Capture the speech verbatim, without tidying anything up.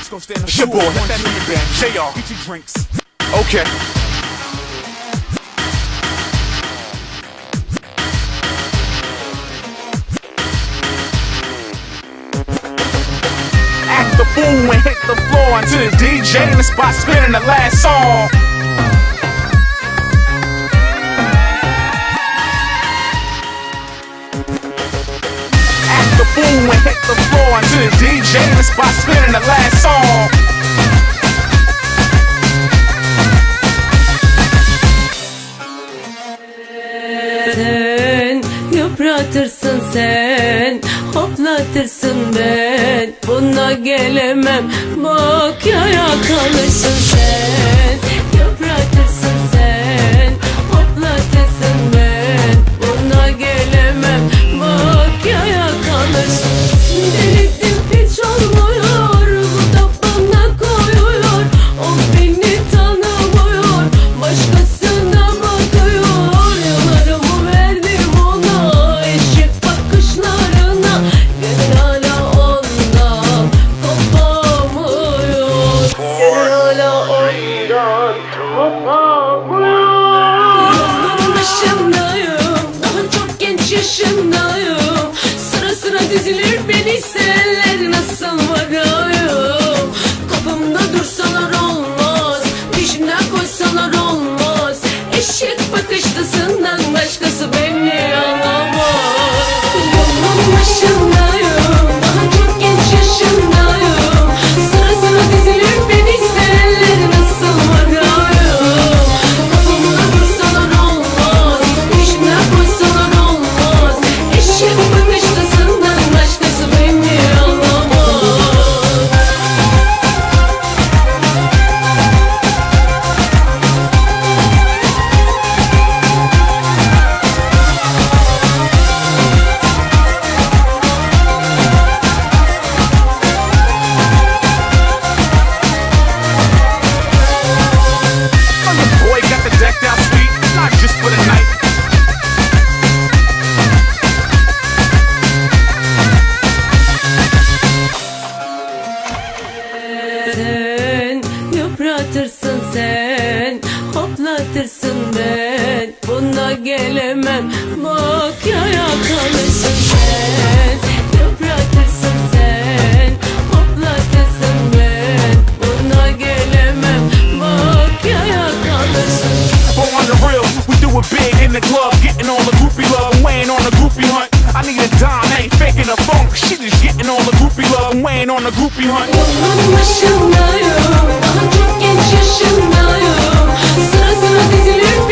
It's your boy, that nigga band, J R. Get your drinks. Okay. Act the fool and hit the floor until the D J in the spot spinning the last song. Act the fool and hit the floor until the D J in the spot spinning the last song. Sen yıpratırsın, sen hoplatırsın, ben buna gelemem. Bak yaya kalırsın, sen yıpratırsın, sen hoplatırsın, ben buna gelemem. Bak yaya kalırsın. Denedim hiç olmuyor, bu da bana koyuyor. O beni tanımıyor, başkasına bakıyor. Yıllarımı verdim ona, eşek bakışlarına. Gönül hala ondan kopamıyor. Gönül hala ondan kopamıyor. Yolların başındayım, daha çok genç yaşındayım. Sıra sıra dizilir beni sevenler, nasıl varayım? Kapımda dursalar olmaz, peşimden koşsalar olmaz. Eşek bakışlısından başkası beni anlamaz. Yolun başındayım, daha çok genç yaşındayım. Sıra sıra dizilir beni sevenler, nasıl varayım? Kapımda dursalar olmaz, peşimden koşsalar olmaz. Eşek bakışlısından başkası beni anlamaz. Oh, your boy got the decked out suite, not just for the night. Sen yıpratırsın, sen hoplatırsın, ben buna gelemem. Bak yaya kalırsın, sen yıpratırsın, sen hoplatırsın, ben buna gelemem. Bak yaya kalırsın. But on the real, we do it big in the club, getting all the groupie love, weighing on the groupie hunt. I need a dime, ain't faking a funk. She just getting all the groupie love, weighing on the groupie hunt. Yolun başındayım, daha çok genç yaşındayım. Sıra sıra dizilir